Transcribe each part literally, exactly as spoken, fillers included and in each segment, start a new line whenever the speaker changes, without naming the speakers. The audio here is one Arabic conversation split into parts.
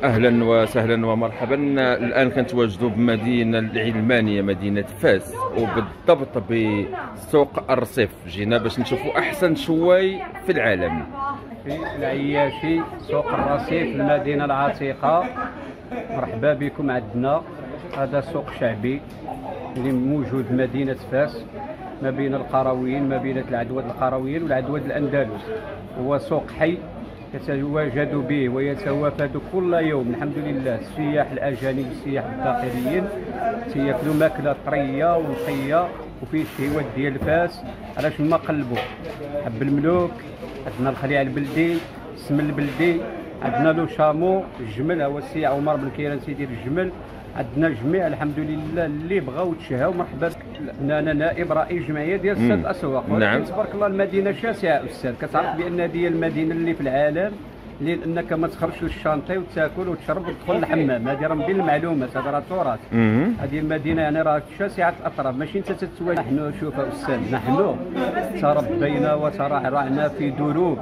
اهلا وسهلا ومرحبا. الان كنتواجدوا بمدينه العلمانيه مدينه فاس، وبالضبط بسوق الرصيف. جينا باش نشوفوا احسن شواي في العالم
في العياشي، سوق الرصيف، المدينه العتيقه. مرحبا بكم عندنا. هذا سوق شعبي اللي موجود في مدينه فاس ما بين القرويين، ما بين العدواد القرويين والعدواد الاندلس. هو سوق حي يتواجد به ويتوافد كل يوم الحمد لله السياح الاجانب والسياح الداخليين تياكلوا ماكله طريه ونقيه وفيه الشهوات ديال فاس. علاش ما قلبوا حب الملوك، عندنا الخليع البلدي، السمن البلدي، عندنا لو شامو، الجمل. هو السي عمر بن كيران سيدي الجمل. عندنا جميع الحمد لله اللي بغاو تشهاو. مرحبا بك. انا نائب رئيس جمعيه ديال السد الاسواق.
نعم.
تبارك الله المدينه شاسعه استاذ. كتعرف بان هذه المدينه اللي في العالم اللي انك ما تخرجش للشانطي وتاكل وتشرب وتدخل الحمام. هذه راه من بين المعلومات، هذا راه تراث. هذه المدينه يعني راه شاسعه الاطراف، ماشي انت تتواجه. نحن شوف استاذ، نحن تربينا وترعرعنا في دروب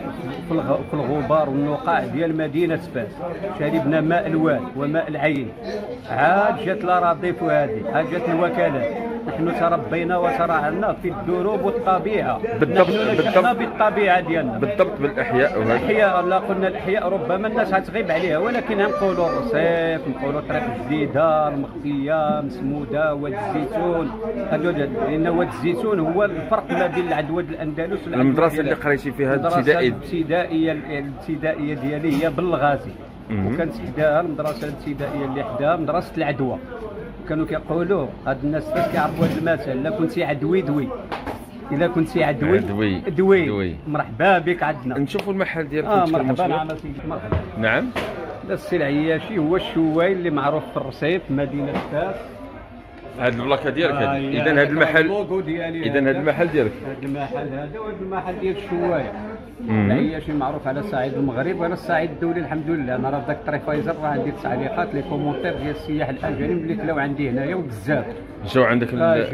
في الغبار والنقاع ديال مدينه فاس. شربنا ماء الواد وماء العين. عاد جات الاراضيف هذه، عاد جات الوكالات. نحن تربينا وترعرعنا في الدروب والطبيعه.
بالضبط
نحن نشأنا بالطبيعه ديالنا،
بالضبط بالاحياء.
الاحياء لا قلنا الاحياء ربما الناس غتغيب عليها، ولكن نقولوا الرصيف، نقولوا طريق جديده المخفيه مسموده، واد الزيتون. لان واد الزيتون هو الفرق ما بين العدواد الاندلس.
المدرسه اللي قريتي فيها
الابتدائيه الابتدائيه الابتدائيه ديالي هي بالغازي، وكانت حداها المدرسه الابتدائيه اللي حداها مدرسه العدوى. كانوا كيقولوا هاد الناس فاش كيعرفوا هذا المثل، لا كنتي عدوي دوي، الا كنتي عدوي
دوي
دوي,
دوي.
مرحبا بك عندنا.
نشوفوا المحل ديالكم.
اه مرحبا على سيدي. مرحبا.
نعم.
السي العياشي هو الشواي اللي معروف في الرصيف مدينه فاس.
هذه البلاكه ديالك.
آه
اذا هذا المحل اذا هذا المحل ديالك.
هذا المحل هذا هو المحل ديال الشوايه. العياشي معروف على صعيد المغرب وعلى الصعيد الدولي الحمد لله. انا راه داك التريفايزر راه عندي تعليقات لي كومونتير ديال السياح الاجانب اللي كلاو عندي هنايا وبزاف.
جاو عندك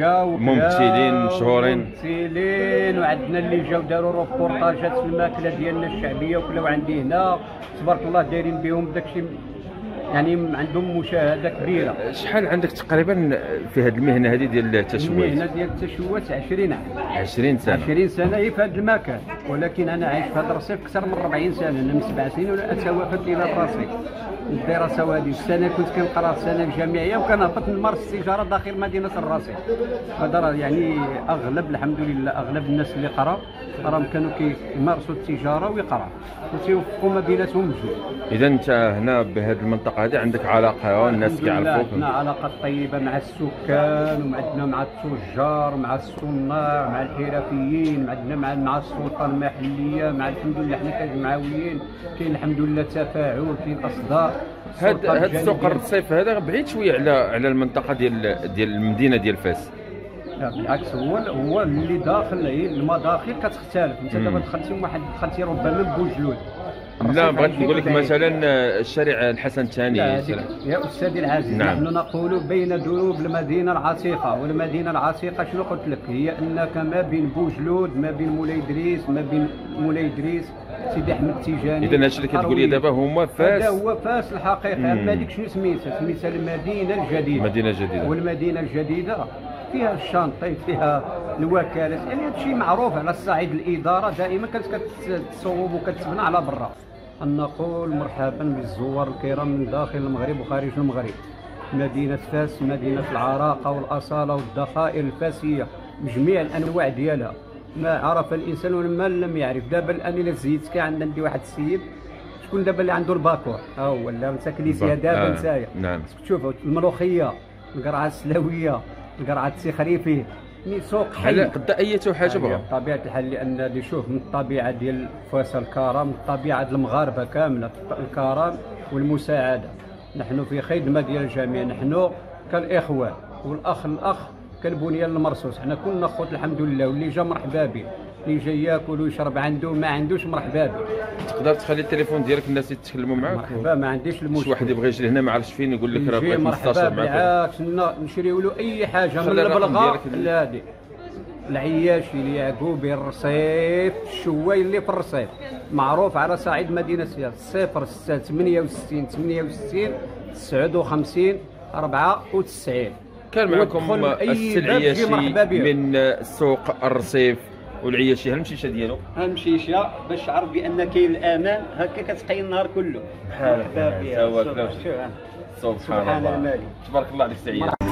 الممثلين مشهورين.
ممثلين وعندنا اللي جاو داروا روبورتاجات في الماكله ديالنا الشعبيه وكلاو عندي هنا. تبارك الله دايرين بهم داكشي، يعني عندهم مشاهده كبيره.
شحال عندك تقريبا في هذه المهنه هذه ديال التشويات؟
المهنه ديال التشويات عشرين عام.
عشرين سنه.
عشرين سنه هي في هذا المكان، ولكن انا عايش في هذا الرصيف اكثر من أربعين سنه. انا من سبع سنين وانا اتوافد الى الرصيف. الدراسه هذه السنه كنت كنقرا السنه الجامعيه وكنهبط نمارس التجاره داخل مدينه الرصيف. هذا راه يعني اغلب الحمد لله اغلب الناس اللي قراوا راهم كانوا كيمارسوا التجاره ويقراوا وتيوفقوا ما بيناتهم بجوج.
اذا انت هنا بهذه المنطقه هذه عندك علاقه والناس كيعرفوك؟
عندنا علاقات طيبه مع السكان، وعندنا مع التجار، مع الصناع، مع الحرفيين، عندنا مع مع السلطه المحليه، مع الحمد لله حنا كجمعويين كاين الحمد لله تفاعل في الاصدار.
هذا هذا سوق الرصيف هذا بعيد شويه على على المنطقه ديال ديال المدينه ديال فاس.
لا بالعكس، هو هو اللي داخل المداخل كتختلف. انت دابا دخلتي واحد دخلتي ربما بوجلود.
لا بغيت نقول لك مثلا الشارع الحسن الثاني.
يا استاذي العزيز، نعم. نحن نقول بين دروب المدينه العتيقه والمدينه العتيقه. شنو قلت لك؟ هي انك ما بين بوجلود، ما بين مولاي ادريس، ما بين مولاي ادريس سيدي احمد التيجاني.
اذا هادشي اللي كتقول لي دابا هما فاس.
هذا هو فاس الحقيقه. اما هذيك شنو سميتها؟ سميتها المدينه الجديده.
المدينه الجديده.
والمدينه الجديده فيها الشانطي، فيها الوكالات، يعني هذا الشيء معروف على الصعيد. الاداره دائما كانت كتصوب وكتبنى على برا. أن نقول مرحبا بالزوار الكرام من داخل المغرب وخارج المغرب. مدينة فاس مدينة العراقة والأصالة والذخائر الفاسية بجميع الأنواع ديالها. ما عرف الإنسان وما لم يعرف. دابا الآن إلا زيدت كان عندي واحد السيد، شكون دابا اللي عنده الباكور؟ ها هو ولا نتا كليسيا دابا نتايا.
نعم.
تشوفوا الملوخية، القرعة السلاوية، القرعة التخريفي. يعني سوق
حي قد اي حاجه بغا
بطبيعه الحال، لان اللي شوف من الطبيعه ديال فاس الكرم، من الطبيعه المغاربه كامله الكرم والمساعده. نحن في خدمه ديال الجميع، نحن كالاخوان والاخ الاخ كالبنيان المرصوص. حنا كلنا خوت الحمد لله، واللي جا مرحبا به، اللي جاي ياكل ويشرب عنده ما عندوش مرحبا به.
تقدر تخلي التليفون ديالك الناس يتكلموا معاك؟
مرحبا، ما عنديش المشكل.
شي واحد يبغي يجي لهنا ما عرفش فين يقول لك راه بغيت
نستشير معاك. بالعكس نشريو له اي حاجه من البلغه لهادي. العياشي اليعقوبي الرصيف الشواي اللي في الرصيف، معروف على صعيد مدينة فاس. صفر ستة ثمانية وستين ثمانية وستين تسعة وخمسين أربعة وتسعين.
كان معكم السي العياشي من سوق الرصيف والعياشي. هالمشيشه ديالو
هالمشيشه باش تعرف بان كاين الامان هكا كتحيي النهار كله.
بحال هكا. سبحان الله، تبارك الله عليك سعيد.